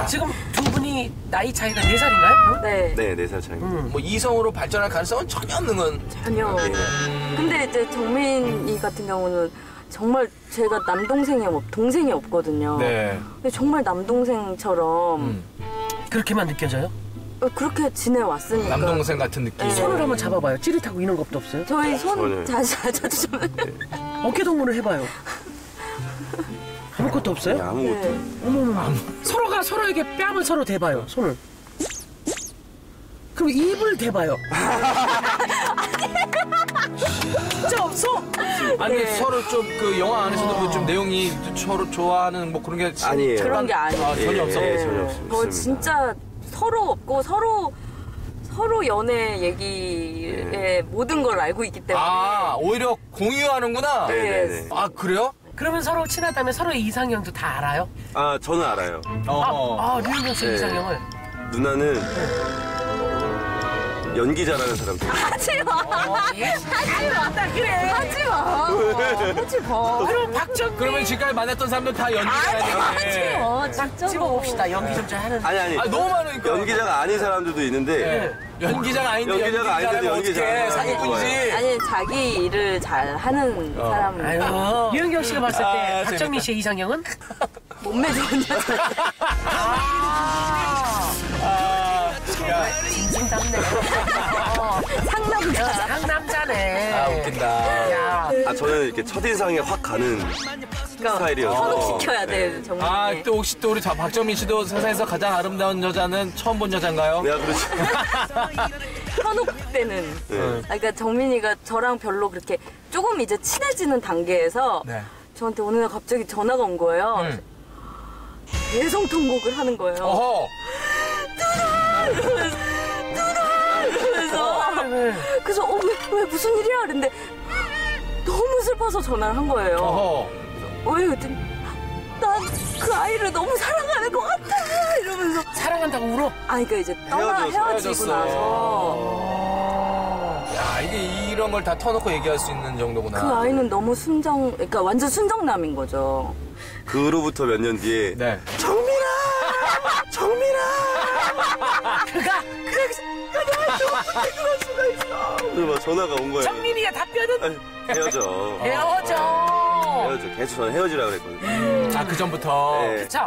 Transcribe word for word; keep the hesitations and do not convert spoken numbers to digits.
지금 두 분이 나이 차이가 네 살인가요? 네. 네, 네 살 차이입니다. 음. 뭐 이성으로 발전할 가능성은 전혀 없는 건. 전혀. 음. 근데 이제 정민이 같은 경우는 정말 제가 남동생이 없, 동생이 없거든요. 네. 근데 정말 남동생처럼 음. 그렇게만 느껴져요? 그렇게 지내왔으니까. 남동생 같은 느낌. 네. 손을 한번 잡아봐요. 찌릿하고 이런 것도 없어요? 저희 손 전혀요. 자주 자주 좀. 어깨 동무를 해봐요. 아무것도 없어요? 네, 아무것도. 네. 어머머. 서로가 서로에게 뺨을 서로 대봐요. 손을. 그럼 입을 대봐요. 진짜 없어? 아니 네. 서로 좀 그 영화 안에서도 뭐좀 내용이 서로 좋아하는 뭐 그런 게 아니에요. 그런 게 아니에요. 아, 전혀 없어. 네, 전혀 없습니다. 뭐 진짜 서로 없고 서로 서로 연애 얘기에 네. 모든 걸 알고 있기 때문에. 아 오히려 공유하는구나. 네, 네, 네. 아 그래요? 그러면 서로 친하다면 서로의 이상형도 다 알아요? 아, 저는 알아요. 어. 아, 아 류인경 씨 네. 이상형을. 누나는 연기 잘하는 사람 되게 하지 마. 하지 마. 그래. 하지 마. 하지 마. 그럼 박정민. 그러면 지금까지 만났던 사람들 다 연기자야 하지 되네. 마. 진짜. 집어봅시다. 연기 좀 잘하는. 아니 아니 아 너무 많으니까. 연기자가 아닌 사람들도 있는데 네. 연기자가 아닌데 연기자가 아닌데도 연기자라면 어떡해. 연기자. 사기꾼이지. 아니 자기 일을 잘 하는 어. 사람. 아유, 류인경 씨가 봤을 때 아, 박정민 씨의 이상형은? 몸매 좋은 여자. 아, 야, 진심답네. 어, 상남자. 상남자네. 아 웃긴다. 야, 아, 저는 이렇게 첫인상에 확 가는 스타일이어서. 현혹시켜야 돼 정말. 아, 또 혹시 또 우리 자- 박정민 씨도 세상에서 가장 아름다운 여자는 처음 본 여자인가요? 내가 그렇지. 현혹되는. 네. 아, 그러니까 정민이가 저랑 별로 그렇게 조금 이제 친해지는 단계에서 네. 저한테 어느 날 갑자기 전화가 온 거예요. 음. 대성통곡을 하는 거예요. 어허. 그래서 그래서 어, 왜, 왜 무슨 일이야? 그랬는데 너무 슬퍼서 전화를 한 거예요. 어허. 왜 그랬더니 난 그 아이를 너무 사랑하는 것 같아 이러면서. 사랑한다고 울어? 아 그러니까 이제 떠나 헤어져서, 헤어지고 헤어졌어. 나서 야, 이게 이런 걸 다 터놓고 얘기할 수 있는 정도구나. 그 아이는 너무 순정, 그러니까 완전 순정남인 거죠. 그로부터 몇 년 뒤에 네. 정민아! 정민아! 그가 그래서 막 전화가 온 거예요. 정민이의 답변은 아니, 헤어져. 헤어져. 헤어져. 계속 저는 헤어지라 그랬거든요. 아, 그 전부터. 네. 자,